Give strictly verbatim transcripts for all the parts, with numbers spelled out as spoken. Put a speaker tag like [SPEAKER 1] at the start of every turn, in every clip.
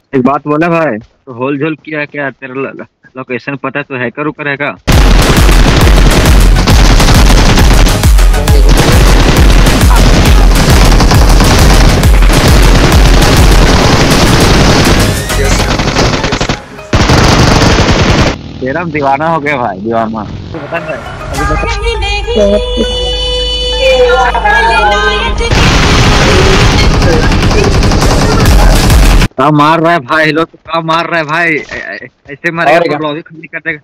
[SPEAKER 1] एक बात बोला भाई, तो होल झोल किया क्या? तेरा ल- ल- लोकेशन पता है तो हैकर उकर है का? तेरा दीवाना हो गया भाई, दीवाना। तो बता भाई, अभी बता। क्या मार रहा है भाई? लोग तो क्या मार रहा है भाई? ऐ- ऐ- ऐसे मारेगा
[SPEAKER 2] और
[SPEAKER 1] तो
[SPEAKER 2] क्या?
[SPEAKER 1] ब्लॉग ही खत्म कर देगा।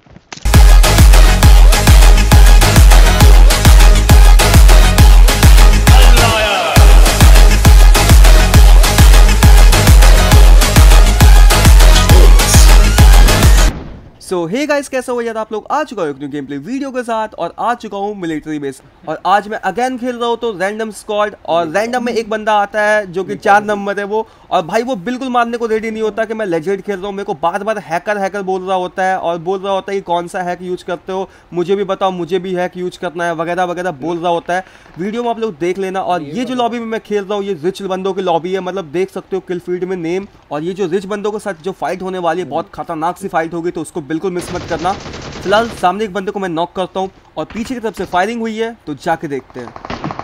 [SPEAKER 3] सो हे गाइस, कैसे हो यार? आप लोग आ चुका हूँ एक न्यू गेम प्ले वीडियो के साथ और आ चुका हूँ मिलिट्री बेस। और आज मैं अगेन खेल रहा हूँ तो रैंडम स्क्वाड, और रैंडम में एक बंदा आता है जो कि चार नंबर है वो। और भाई वो बिल्कुल मानने को रेडी नहीं होता कि मैं लेजेंड खेल रहा हूँ। मेरे को बार बार हैकर हैकर बोल रहा होता है और बोल रहा होता है कि कौन सा हैक यूज करते हो, मुझे भी बताओ, मुझे भी हैक यूज करना है वगैरह वगैरह बोल रहा होता है। वीडियो में आप लोग देख लेना। और ये जो लॉबी में मैं खेल रहा हूँ ये रिच बंदों की लॉबी है, मतलब देख सकते हो किल फील्ड में नेम। और ये जो रिच बंदों के साथ जो फाइट होने वाली है बहुत खतरनाक सी फाइट होगी, तो उसको बिल्कुल मिस मत करना। फिलहाल सामने एक बंदे को मैं नॉक करता हूँ और पीछे की तरफ से फायरिंग हुई है, तो जाके देखते हैं।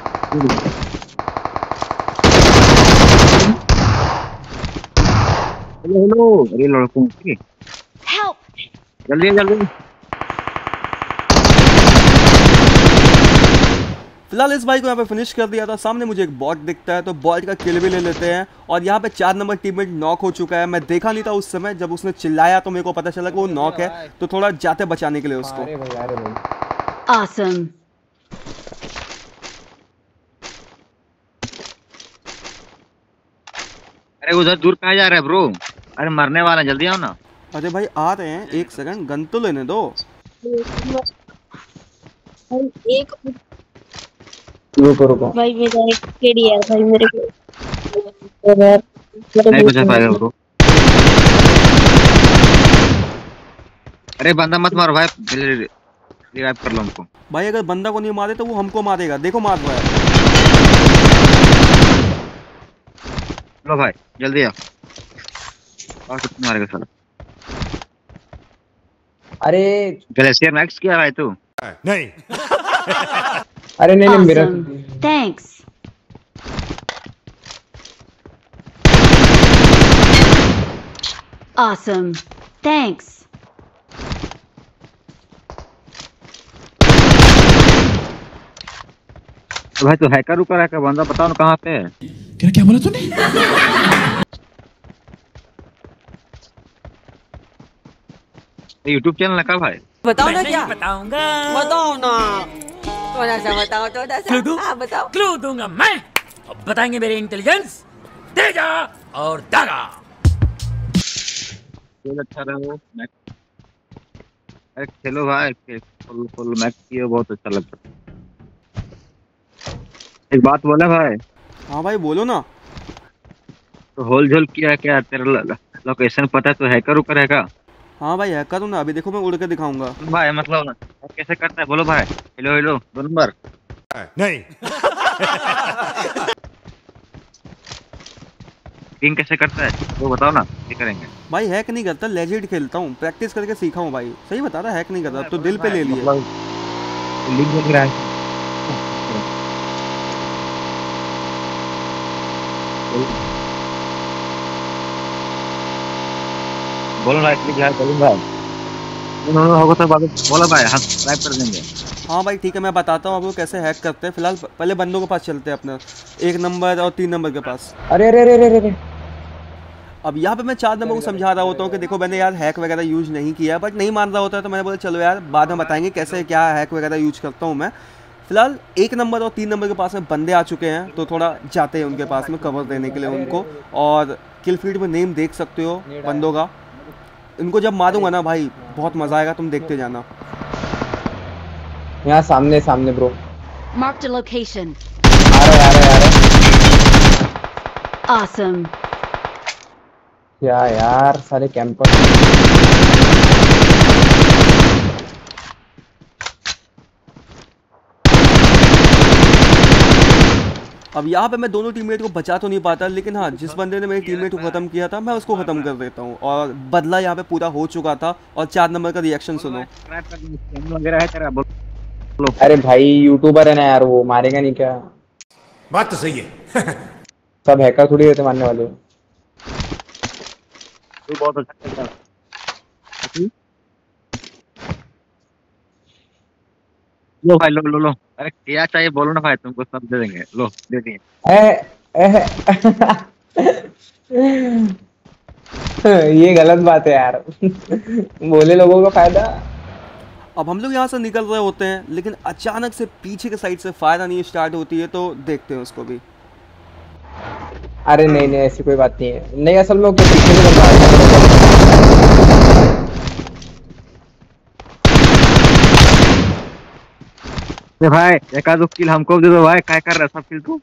[SPEAKER 1] हेलो हेलो, अरे लड़कों की जल्दी जल्दी।
[SPEAKER 3] फिलहाल इस भाई को यहाँ पे फिनिश कर दिया था। सामने मुझे एक बॉट दिखता है, तो बॉट का किल भी ले लेते हैं। और यहाँ पे चार नंबर टीममेट नॉक हो चुका है। मैं देखा नहीं था उस समय, जब उसने चिल्लाया तो मेरे को पता चला कि वो नॉक है, तो थोड़ा जाते बचाने के लिए उसको।
[SPEAKER 2] अरे भाई, अरे भाई।
[SPEAKER 4] Awesome.
[SPEAKER 1] अरे उधर दूर कहाँ जा रहा है ब्रो? अरे मरने वाला है, जल्दी आओ ना।
[SPEAKER 3] अरे भाई आ रहे हैं, एक सेकंड, गन तो लेने दो।
[SPEAKER 5] एक
[SPEAKER 2] रुको रुको।
[SPEAKER 5] भाई मेरा एक केडी है भाई मेरे को
[SPEAKER 1] नहीं बचा पाएगा ब्रो। अरे बंदा मत मारो भाई, रिवाइव कर लो हमको।
[SPEAKER 3] भाई अगर बंदा को नहीं मारे तो वो हमको मारेगा, देखो मार रहा है।
[SPEAKER 1] लो भाई जल्दी आओ। और कितना मारेगा साला?
[SPEAKER 2] अरे
[SPEAKER 1] ग्लेशियर मैक्स किया भाई तू?
[SPEAKER 6] नहीं।
[SPEAKER 2] अरे नहीं नहीं मेरा
[SPEAKER 4] Awesome. Thanks. Awesome. Thanks.
[SPEAKER 1] तो भाई तो हैकर ऊपर हैकर बंदा बताओ ना कहाँ पे है?
[SPEAKER 6] क्या क्या बोला तूने?
[SPEAKER 1] यूट्यूब चैनल का भाई?
[SPEAKER 7] बताओ ना क्या
[SPEAKER 8] बताऊंगा।
[SPEAKER 7] बताओ ना थोड़ा सा बताओ थोड़ा सा
[SPEAKER 8] क्लू दूं?
[SPEAKER 7] हाँ बताओ
[SPEAKER 8] क्लू दूंगा मैं। अब बताएंगे मेरे इंटेलिजेंस, तेजा और दागा।
[SPEAKER 1] खेल अच्छा रहा मैक्स। अरे खेलो भाई, फुल फुल मैक्स किया, बहुत अच्छा लगता है। एक बात बोला भाई,
[SPEAKER 3] हाँ भाई बोलो ना।
[SPEAKER 1] तो होल झोल किया क्या? तेरा ल- ल- लोकेशन पता है तो हैकर ऊपर है का?
[SPEAKER 3] हाँ भाई हैकर हूँ ना, अभी देखो मैं उड़ के दिखाऊंगा।
[SPEAKER 1] भाई मतलब ना कैसे करता है बोलो भाई। हेलो हेलो दो नंबर।
[SPEAKER 6] नहीं।
[SPEAKER 1] किंग कैसे करता है वो बताओ ना, ये करेंगे।
[SPEAKER 3] भाई हैक नहीं करता, लेजेंड खेलता हूँ, प्रैक्टिस करके सीखा हूँ भाई। सही बता रहा, हैक नहीं करता, तो दिल पे ले लिया।
[SPEAKER 1] लिंक मिल रहा है। बोलो भाई, क्लिक यार बोलो भाई। उन्होंने होगा तो बाद बोला भाई, हम ट्राई कर देंगे।
[SPEAKER 3] हाँ भाई ठीक है, मैं बताता हूँ आपको कैसे हैक करते हैं। फिलहाल पहले बंदों के पास चलते हैं, अपना एक नंबर और तीन नंबर के पास।
[SPEAKER 2] अरे अरे अरे अरे अरे
[SPEAKER 3] अब यहाँ पे मैं चार नंबर को समझा रहा होता हूँ कि देखो मैंने यार हैक वगैरह यूज नहीं किया, बट नहीं मान रहा होता है, तो मैंने बोला चलो यार बाद में बताएंगे कैसे क्या हैक वगैरह यूज करता हूँ मैं। फिलहाल एक नंबर और तीन नंबर के पास में बंदे आ चुके हैं, तो थोड़ा जाते हैं उनके पास में कवर देने के लिए उनको। और किल फील्ड में नेम देख सकते हो बंदों का। इनको जब मारूंगा ना भाई बहुत मजा आएगा, तुम देखते जाना।
[SPEAKER 2] यहाँ सामने सामने ब्रो।
[SPEAKER 4] Marked a location.
[SPEAKER 2] आ रहा है आ रहा है आ रहा है।
[SPEAKER 4] Awesome.
[SPEAKER 2] क्या यार सारे कैंपर।
[SPEAKER 3] अब यहाँ पे मैं दोनों टीममेट को बचा तो नहीं पाता, लेकिन हाँ जिस बंदे ने मेरे टीममेट को खत्म किया था मैं उसको खत्म कर देता हूँ और बदला यहाँ पे पूरा हो चुका था। और चार नंबर का रिएक्शन सुनो।
[SPEAKER 1] वगैरह है तेरा बोलो।
[SPEAKER 2] अरे भाई यूट्यूबर है ना यार, वो मारेगा नहीं क्या?
[SPEAKER 6] बात तो सही है।
[SPEAKER 2] सब हैकर थोड़ी रहते मारने वाले।
[SPEAKER 1] तू बहुत अच्छा खेलता है। लो भाई लो लो लो। अरे क्या चाहिए बोलो ना भाई, तुमको सब दे देंगे। लो दे दिए।
[SPEAKER 2] ए, ए, ये गलत बात है यार। बोले लोगों का फायदा।
[SPEAKER 3] अब हम लोग यहाँ से निकल रहे होते हैं, लेकिन अचानक से पीछे के साइड से फायर आनी स्टार्ट होती है, तो देखते हैं उसको भी।
[SPEAKER 2] अरे नहीं नहीं ऐसी कोई बात नहीं है। नहीं असल में वो पीछे से बंदा आया।
[SPEAKER 1] अरे भाई एक आध किल हमको दे दो भाई। क्या कर रहा है सब किल तू?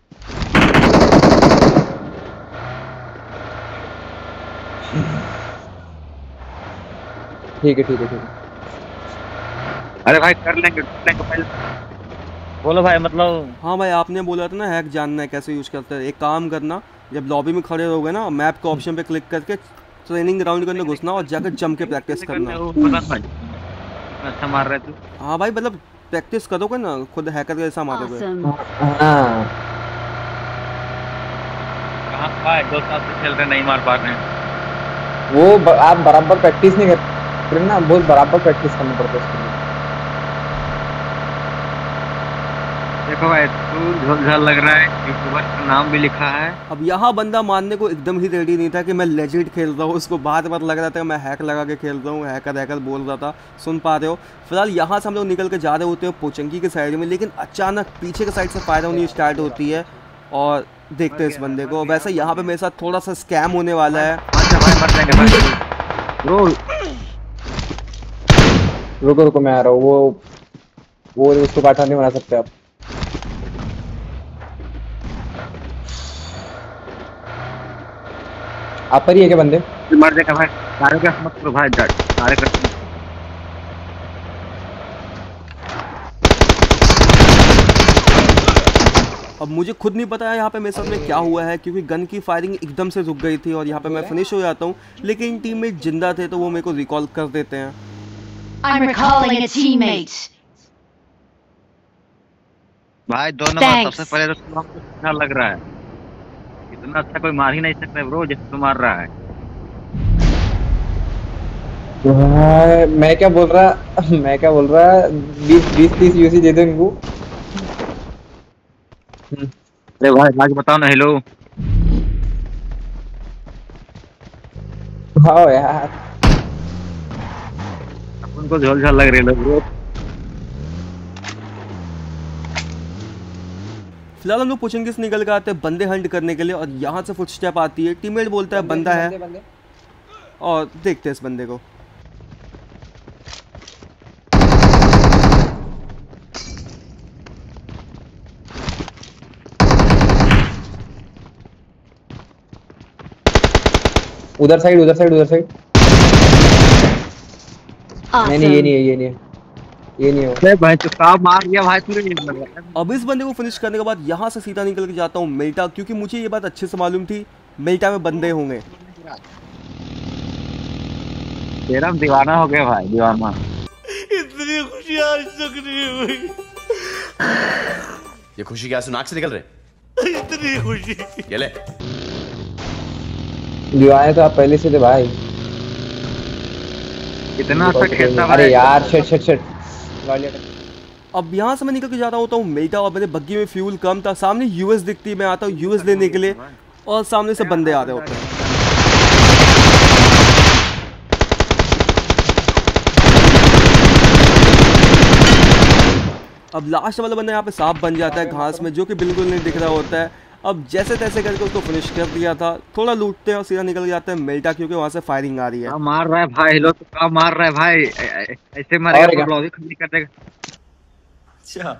[SPEAKER 2] ठीक है ठीक है ठीक है।
[SPEAKER 1] अरे भाई कर लेंगे कर लेंगे पहले। बोलो भाई मतलब।
[SPEAKER 3] हाँ भाई आपने बोला था ना हैक जानना है कैसे यूज करते हैं। एक काम करना, जब लॉबी में खड़े रहोगे ना, मैप के ऑप्शन पे क्लिक करके ट्रेनिंग ग्राउंड के अंदर घुसना और जाकर जम के प्रैक्टिस करना।
[SPEAKER 1] भाई अच्छा मार रहे तू।
[SPEAKER 3] हाँ भाई मतलब प्रैक्टिस करोगे ना, खुद हैकर जैसा मारोगे।
[SPEAKER 4] Awesome.
[SPEAKER 2] हाँ
[SPEAKER 1] कहाँ भाई दो साल से खेल रहे नहीं मार पा रहे हैं।
[SPEAKER 2] वो ब, आप बराबर प्रैक्टिस नहीं कर ना, बहुत बराबर प्रैक्टिस करना पड़ता है उसके लिए।
[SPEAKER 1] देखो भाई तू झोल लग रहा है, यूट्यूबर का नाम भी लिखा है।
[SPEAKER 3] अब यहाँ बंदा मानने को एकदम ही रेडी नहीं था कि मैं लेजिट खेल रहा हूँ। उसको बात बात लग रहा था मैं हैक लगा के खेल रहा हूँ, हैकर हैकर बोल रहा था। सुन पा रहे हो। फिलहाल यहाँ से हम लोग निकल के जा रहे होते हैं पोचंकी के साइड में, लेकिन अचानक पीछे के साइड से फायर होनी स्टार्ट होती है और देखते हैं इस बंदे को। वैसे यहाँ पे मेरे साथ थोड़ा सा स्कैम होने वाला है।
[SPEAKER 2] रुको रुको मैं आ रहा हूँ। वो वो उसको काटा नहीं बना सकते आप। आप पर ही है क्या बंदे?
[SPEAKER 1] मर जाएगा भाई। सारे का मत करो भाई, सारे का
[SPEAKER 3] अब मुझे खुद नहीं पता है यहाँ पे मेरे साथ में क्या हुआ है, क्योंकि गन की फायरिंग एकदम से रुक गई थी और यहाँ पे मैं फिनिश हो जाता हूँ। लेकिन टीममेट जिंदा थे तो वो मेरे को रिकॉल कर देते हैं।
[SPEAKER 4] I'm recalling a teammate.
[SPEAKER 1] भाई दो नंबर
[SPEAKER 4] Thanks.
[SPEAKER 1] सबसे पहले तो हमको अच्छा लग रहा है। इतना अच्छा कोई मार ही नहीं सकता ब्रो जैसे तू मार रहा है।
[SPEAKER 2] भाई, मैं क्या बोल रहा मैं क्या बोल रहा बीस बीस तीस यूसी दे दो इनको।
[SPEAKER 1] अरे भाई आज बताओ ना। हेलो
[SPEAKER 2] हाँ यार
[SPEAKER 1] उनको झोल झोल लग रही है ब्रो।
[SPEAKER 3] फिलहाल हम लोग पोचंकी से निकल के आते हैं बंदे हंट करने के लिए और यहाँ से फुटस्टेप आती है। टीममेट बोलता है बंदा है और देखते हैं इस बंदे को।
[SPEAKER 2] उधर साइड उधर साइड उधर साइड। नहीं नहीं ये नहीं है ये नहीं है ये नहीं है।
[SPEAKER 1] अरे भाई तो काम मार दिया भाई तूने।
[SPEAKER 3] अब इस बंदे को फिनिश करने के बाद यहाँ से सीधा निकल के जाता हूँ मेल्टा, क्योंकि मुझे ये बात अच्छे से मालूम थी मेल्टा में बंदे होंगे।
[SPEAKER 1] तेरा दीवाना हो गया भाई, दीवाना।
[SPEAKER 6] इतनी खुशी आज तक नहीं हुई।
[SPEAKER 9] ये खुशी क्या सुनाक से निकल रहे?
[SPEAKER 6] इतनी खुशी।
[SPEAKER 9] ये ले।
[SPEAKER 2] दीवाने तो आप पहले से थे भाई।
[SPEAKER 1] इतना अच्छा खेलता भाई।
[SPEAKER 2] अरे यार शिट शिट शिट।
[SPEAKER 3] अब यहाँ से मैं निकल के जा रहा होता हूँ मेल्टा और मेरे बग्गी में फ्यूल कम था। सामने यूएस दिखती है, मैं आता हूँ यूएस लेने के लिए और सामने से बंदे आ रहे होते हैं। अब लास्ट वाला बंदा यहाँ पे सांप बन जाता है घास में, जो कि बिल्कुल नहीं दिख रहा होता है। अब जैसे तैसे करके उसको फिनिश कर दिया था। थोड़ा लूटते हैं और सीधा निकल जाते हैं मेल्टा, क्योंकि वहाँ से फायरिंग आ रही है।
[SPEAKER 1] क्या मार रहा है भाई? हेलो तो क्या मार रहा है भाई? ऐ- ऐ- ऐसे मारेगा तो लॉबी खाली कर देगा।
[SPEAKER 9] अच्छा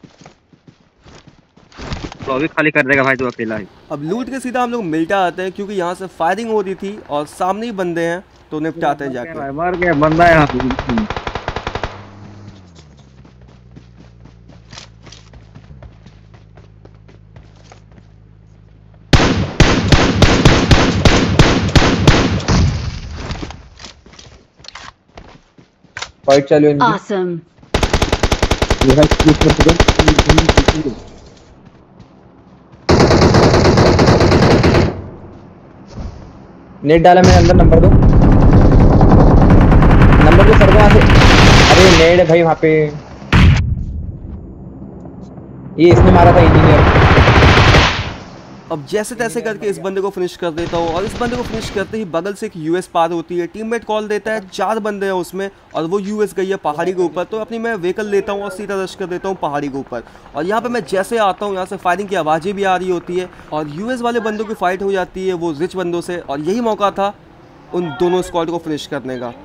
[SPEAKER 1] लॉबी खाली कर देगा भाई तू अकेला ही।
[SPEAKER 3] अब लूट के सीधा हम लोग मेल्टा आते हैं, क्योंकि यहाँ से फायरिंग हो रही थी और सामने ही बंदे हैं तो निपटाते हैं जाके।
[SPEAKER 1] मर गया बंदा यहाँ पे।
[SPEAKER 2] फाइट चालू है इनकी।
[SPEAKER 4] Awesome.
[SPEAKER 1] ये है स्पीड पर तुरंत
[SPEAKER 2] नेट डाला मैंने अंदर, नंबर दो, नंबर दो सर को वहां से। अरे नेट है भाई वहां पे, ये इसने मारा था इंजीनियर।
[SPEAKER 3] अब जैसे तैसे करके इस बंदे को फिनिश कर देता हूँ और इस बंदे को फिनिश करते ही बगल से एक यूएस पार होती है। टीममेट कॉल देता है, चार बंदे हैं उसमें और वो यूएस गई है पहाड़ी के ऊपर। तो अपनी मैं व्हीकल लेता हूँ और सीधा रश कर देता हूँ पहाड़ी के ऊपर। और यहाँ पे मैं जैसे आता हूँ यहाँ से फायरिंग की आवाज़ें भी आ रही होती है और यूएस वाले बंदों की फाइट हो जाती है वो रिच बंदों से। और यही मौका था उन दोनों स्क्वाड को फिनिश करने का।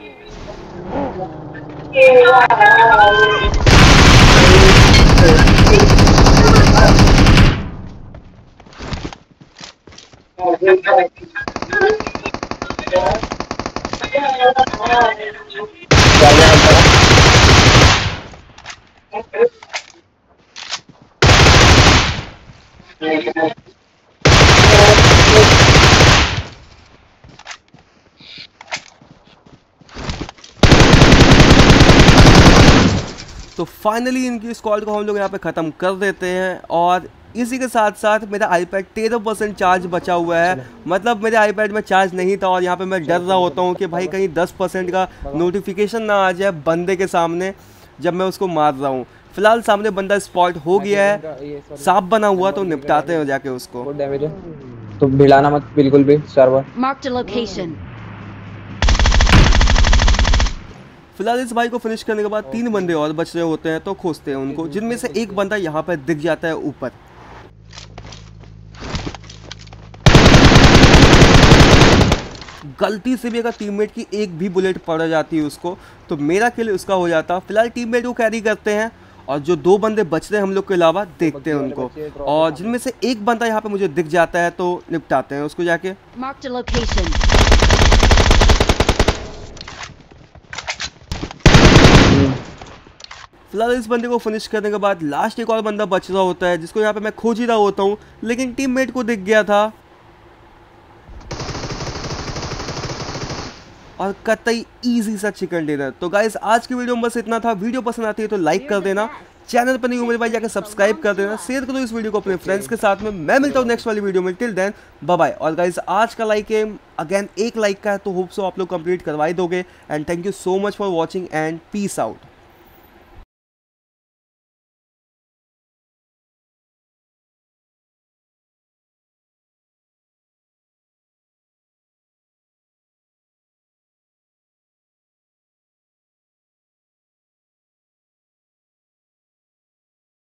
[SPEAKER 3] तो फाइनली इनकी स्क्वाड को हम लोग यहाँ पे ख़त्म कर देते हैं। और इसी के साथ साथ मेरा आईपैड तेरह परसेंट चार्ज बचा हुआ है, मतलब मेरे आईपैड में चार्ज नहीं था। और यहाँ पे मैं डर रहा होता हूँ कि भाई कहीं दस परसेंट का नोटिफिकेशन ना आ जाए बंदे के सामने जब मैं उसको मार रहा हूँ। फिलहाल सामने बंदा स्पॉट हो गया है, सांप बना हुआ, तो निपटाते हैं जाके उसको।
[SPEAKER 2] बहुत डैमेज है तो भिड़ाना मत बिल्कुल भी सर्वर।
[SPEAKER 4] Marked a location.
[SPEAKER 3] फिलहाल इस भाई को फिनिश करने के बाद तीन बंदे और बच रहे होते हैं तो खोजते हैं उनको, जिनमें से एक बंदा यहाँ पर दिख जाता है ऊपर। गलती से भी अगर टीममेट की एक भी बुलेट पड़ जाती है उसको तो मेरा किल उसका हो जाता। फिलहाल टीममेट को कैरी करते हैं और जो दो बंदे बच रहे हैं हम लोग के अलावा देखते हैं उनको। और जिनमें से एक बंदा यहाँ पे मुझे दिख जाता है तो निपटाते हैं उसको जाके।
[SPEAKER 4] Marked a location.
[SPEAKER 3] फिलहाल इस बंदे को फिनिश करने के बाद लास्ट एक और बंदा बच रहा होता है जिसको यहाँ पे मैं खोज ही रहा होता हूँ, लेकिन टीममेट को दिख गया था और कतई इजी सा चिकन डिनर। तो गाइस आज की वीडियो में बस इतना था। वीडियो पसंद आती है तो लाइक कर देना, चैनल पर नहीं हो मेरे भाई जाकर सब्सक्राइब कर देना, शेयर करो इस वीडियो को अपने फ्रेंड्स के साथ में। मैं मिलता हूँ नेक्स्ट वाली वीडियो में, टिल देन बाय बाय। और गाइस आज का लाइक एम अगेन एक लाइक का है तो होप सो आप लोग कंप्लीट करवाई दोगे। And thank you so much for watching and peace out.